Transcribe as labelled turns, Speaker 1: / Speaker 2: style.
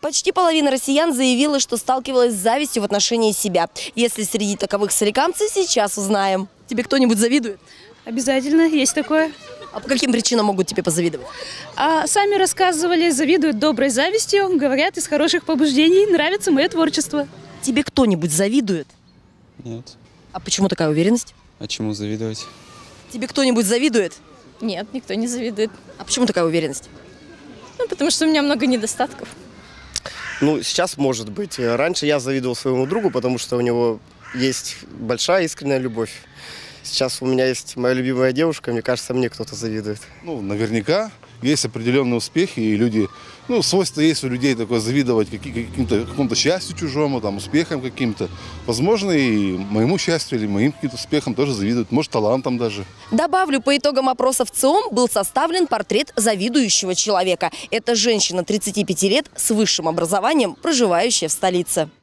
Speaker 1: Почти половина россиян заявила, что сталкивалась с завистью в отношении себя. Если среди таковых соликамцы, сейчас узнаем. Тебе кто-нибудь завидует?
Speaker 2: Обязательно, есть такое.
Speaker 1: А по каким причинам могут тебе позавидовать?
Speaker 2: А сами рассказывали, завидуют доброй завистью, говорят из хороших побуждений, нравится мое творчество.
Speaker 1: Тебе кто-нибудь завидует?
Speaker 3: Нет.
Speaker 1: А почему такая уверенность?
Speaker 3: А чему завидовать?
Speaker 1: Тебе кто-нибудь завидует?
Speaker 4: Нет, никто не завидует.
Speaker 1: А почему такая уверенность?
Speaker 4: Ну, потому что у меня много недостатков.
Speaker 5: Ну, сейчас может быть. Раньше я завидовал своему другу, потому что у него есть большая искренняя любовь. Сейчас у меня есть моя любимая девушка, мне кажется, мне кто-то завидует.
Speaker 6: Ну, наверняка есть определенные успехи, и люди, свойство есть у людей такое завидовать какому-то счастью чужому, там, успехам каким-то. Возможно, и моему счастью или моим каким-то успехам тоже завидуют, может, талантам даже.
Speaker 1: Добавлю, по итогам опроса в ЦИОМ был составлен портрет завидующего человека. Это женщина 35 лет с высшим образованием, проживающая в столице.